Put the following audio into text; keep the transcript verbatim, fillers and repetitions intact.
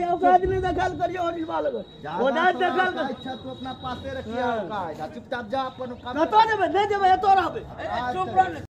औकात नहीं दखल करियो और बाल ओदा दखल कर अच्छा तू अपना पासे रखिए औकात चुपचाप जा अपन न तो नहीं नहीं जब तो रहबे चुप रह।